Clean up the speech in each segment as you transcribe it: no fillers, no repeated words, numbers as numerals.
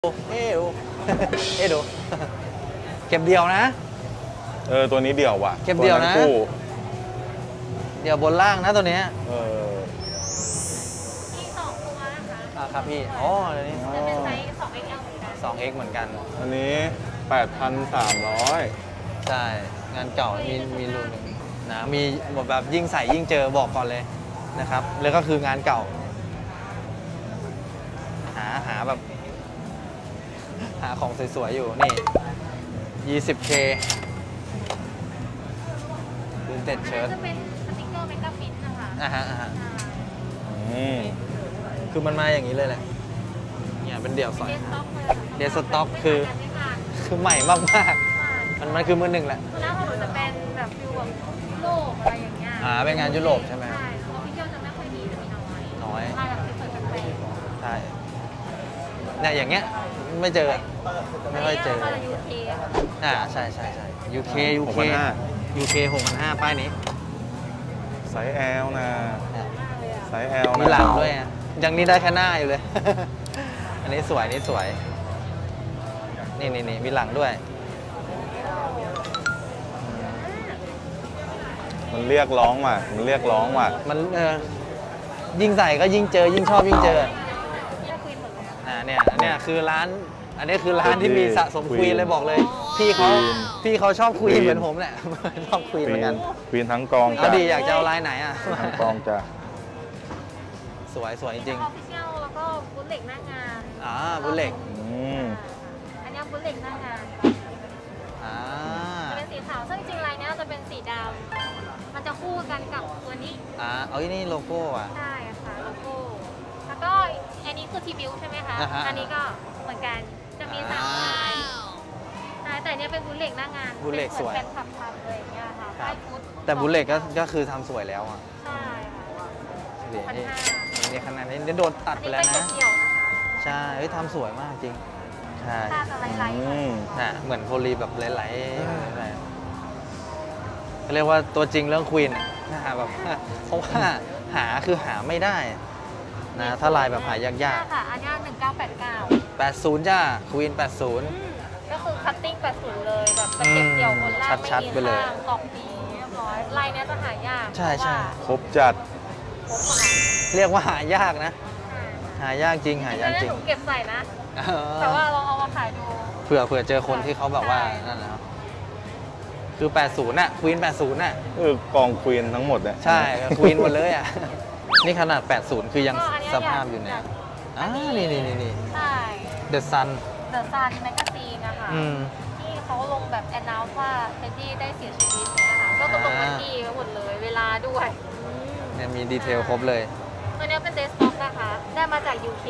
เอดูเก็บเดี่ยวนะตัวนี้เดี่ยวว่ะเก็บเดี่ยวนะเดี่ยวบนล่างนะตัวนี้มี2 ตัวนะคะครับพี่อ๋ออันนี้จะเป็นไซส์ 2XL เหมือนกันอันนี้ 8,300 ใช่งานเก่ามีรูนึงนะมีแบบยิ่งใส่ยิ่งเจอบอกก่อนเลยนะครับแล้วก็คืองานเก่าหาแบบหาของสวยๆอยู่นี่ 20K ดูเต็ดเชิ้ตจะเป็นสติ๊กเกอร์เมกะฟิตนะคะคือมันมาอย่างนี้เลยแหละเนี่ยเป็นเดี่ยวสอยเดสต็อกคือใหม่มากๆมันคือมือหนึ่งแหละตัวแรกของหนูจะเป็นแบบฟิวแบบยุโรปอะไรอย่างเงี้ยเป็นงานยุโรปใช่ไหมใช่ออฟฟิเชียลจะไม่ค่อยดีจะมีน้อยลายแบบสวยๆแปลกใช่เนี่ยอย่างเงี้ยไม่เจอไม่ค่อยเจอใช่UK 6,500ป้ายนี้ไซส์ L นะไซส์ L มีหลังด้วยยังนี้ได้แค่หน้าอยู่เลย อันนี้สวยนี่สวยนี่มีหลังด้วยมันเรียกร้องว่ะมันยิ่งใส่ก็ยิ่งเจอยิ่งชอบยิ่งเจอเนี่ยคือร้านอันนี้คือร้านที่มีสะสมควีนเลยบอกเลยพี่เขาชอบควีนเหมือนผมแหละชอบควีนเหมือนกันควีนทั้งกองเอาดีอยากจะเอาลายไหนทั้งกองจ้ะสวยจริงออฟฟิเชียลแล้วก็บุลเล็กหน้างานบุลเล็กอันนี้บุลเล็กหน้างานจะเป็นสีขาวซึ่งจริงลายนี้จะเป็นสีดำมันจะคู่กันกับตัวนี้เอานี่โลโก้ใช่ค่ะโลโก้แล้วก็อันนี้คือทีบิวใช่ไหมคะอันนี้ก็เหมือนกันจะมี3 ลายแต่เนี้ยเป็นบุลเล็กหน้างานบุลเล็กสวยเป็นขับทำเลยอย่างเงี้ยค่ะป้ายฟุตแต่บุลเล็กก็คือทำสวยแล้วใช่ค่ะนี่ขนาดนี้โดนตัดไปแล้วนะใช่ทำสวยมากจริงใช่เหมือนโพลีแบบไหลๆเขาเรียกว่าตัวจริงเรื่องควีนแบบเพราะว่าหาไม่ได้นะถ้าลายแบบหายากๆค่ะอันนี้1989 80จ้าควีน80 ก็คือคัตติ้ง80เลยแบบสเต็ปเดี่ยวบนล่างไม่มีข้างกล่องดีเรียบร้อยลายนี้จะหายากใช่ครบจัดเรียกว่าหายากนะหายากจริงหายากจริงหนูเก็บใส่นะแต่ว่าเราเอามาขายดูเผื่อเจอคนที่เขาแบบว่านั่นแหละคือ80น่ะควีน80น่ะกองควีนทั้งหมดเนี่ยใช่ควีนหมดเลยนี่ขนาด80คือยังสภาพอยู่เนี่ยนี่ใช่ The Sun แมกกาซีนนะคะที่เขาลงแบบแอนนาวว่าเท็ดดี้ได้เสียชีวิตนะคะก็ตรงวันที่หมดเลยเวลาด้วยเนี่ยมีดีเทลครบเลยตัวนี้เป็นเดสต็อกนะคะได้มาจาก UK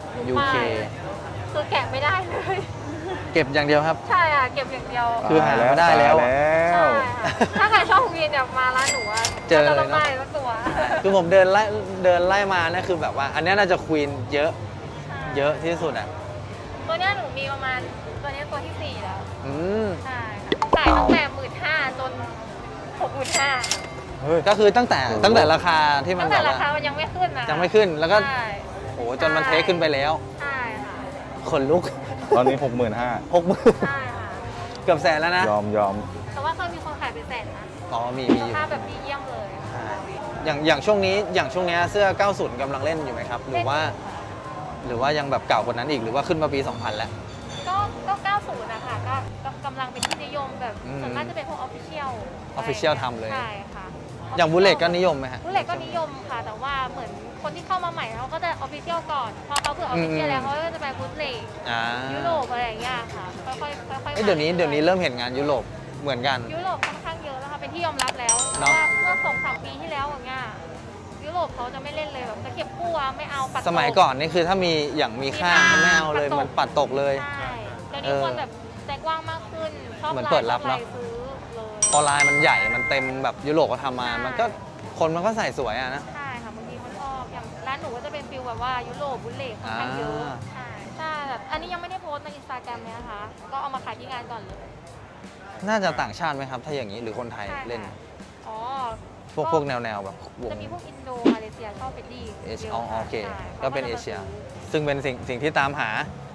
คือแกะไม่ได้เลยเก็บอย่างเดียวครับใช่เก็บอย่างเดียวคือหาไม่ได้แล้วถ้าใครชอบวีนมาร้านหนูเจอเลยเนาะคือผมเดินไล่มานะคือแบบว่าอันนี้น่าจะควีนเยอะที่สุดตัวนี้หนูมีประมาณตัวนี้ตัวที่4แล้วใช่ขายตั้งแต่15,000จน65,000 ก็คือตั้งแต่ราคาที่มันแบบราคามันยังไม่ขึ้นนะยังไม่ขึ้นแล้วก็โหจนมันเทคขึ้นไปแล้วใช่ค่ะขนลุกตอนนี้ 65,000 ใช่ค่ะเกือบแสนแล้วนะยอมแต่ว่าเคยมีคนขายเป็นแสนนะมีราคาแบบดีเยี่ยมเลยอย่างช่วงนี้เสื้อ90กำลังเล่นอยู่ไหมครับหรือว่ายังแบบเก่ากว่านั้นอีกหรือว่าขึ้นมาปี 2000แล้วก็90นะคะก็กำลังเป็นที่นิยมแบบส่วนมากจะเป็นพวกออฟฟิเชียลทำเลยใช่ค่ะอย่างบุลเล็กก็นิยมไหมฮะบุลเล็กก็นิยมค่ะแต่ว่าเหมือนคนที่เข้ามาใหม่เขาก็จะออฟฟิเชียลก่อนพอเขาเผื่อออฟฟิเชียลแล้วเขาก็จะไปบุลเล็กยุโรปอะไรอย่างเงี้ยค่ะค่อยเดี๋ยวนี้เริ่มเห็นงานยุโรปเหมือนกันยุโรปค่อนข้างเยอะแล้วค่ะเป็นที่ยอมรับแล้วเมื่อ2-3 ปีที่แล้วอย่างเงี้ยยุโรปเขาจะไม่เล่นเลยแบบตะเข็บคู่ไม่เอาปัดตกสมัยก่อนนี่คือถ้ามีอย่างมีข้างไม่เอาเลยมันปัดตกเลยใช่แล้วนี่คนแบบใจกว้างมากขึ้นชอบเหมือนเปิดรับเนาะพอลายมันใหญ่มันเต็มแบบยุโรปเขาทำมามันก็คนมันก็ใส่สวยนะใช่ค่ะบางทีมันชอบอย่างร้านหนูก็จะเป็นฟิลแบบว่ายุโรปบุลเล็กค่อนข้างเยอะใช่แบบอันนี้ยังไม่ได้โพสต์ใน Instagram เลยนะคะก็เอามาขายที่งานก่อนเลยน่าจะต่างชาติไหมครับถ้าอย่างนี้หรือคนไทยเล่นพวกแนวแบบจะมีพวกอินโดมาเลเซียชอบเฟดดี้โอเคก็เป็นเอเชียซึ่งเป็นสิ่งที่ตามหา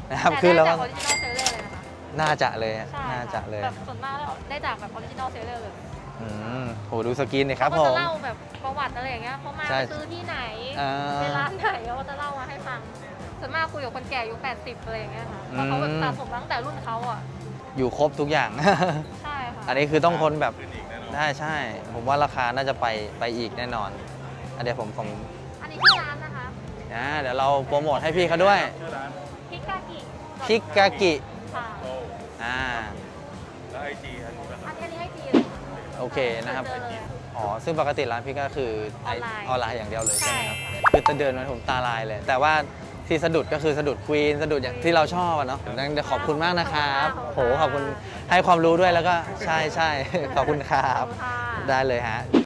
นะครับแต่คือได้เราจากออริจินอลเซลเลอร์เลยนะคะน่าจะเลยอะใช่น่าจะเลยแบบส่วนมากแล้วได้จากแบบออริจินอลเซลเลอร์เลยโหดูสกินเลยครับเขาผก็มจะเล่าแบบประวัติอะไรอย่างเงี้ยเขามาใช่ซื้อที่ไหนอ่าเวลาไหนเขาก็จะเล่ามาให้ฟังส่วนมากคุยกับคนแก่อายุ80อะไรอย่างเงี้ยค่ะเพราะเขาแบบสะสมมาตั้งแต่รุ่นเขาอ่ะอยู่ครบทุกอย่างใช่ค่ะอันนี้คือต้องคนแบบขึ้นอีกแน่นอนใช่ ผมว่าราคาน่าจะไปอีกแน่นอนอันเดี๋ยวผมอันนี้ที่ร้านนะคะเดี๋ยวเราโปรโมทให้พี่เขาด้วยชื่อร้านพิกากิพิกกากิค่ะโอ้อ่าแล้วไอจีอันนี้นะครับอันนี้ให้ดีเลยค่ะโอเคนะครับเจอเลยอ๋อซึ่งปกติร้านพี่ก็คือออนไลน์ออนไลน์อย่างเดียวเลยใช่ไหมครับใช่ค่ะคือจะเดินมาผมตาลายเลย แต่ว่าที่สะดุดก็คือสะดุดควีนสะดุดอย่างที่เราชอบอะเนาะดังนั้นขอบคุณมากนะครับโหขอบคุณให้ความรู้ด้วยแล้วก็ใช่ ขอบคุณครับขอบคุณค่ะได้เลยฮะ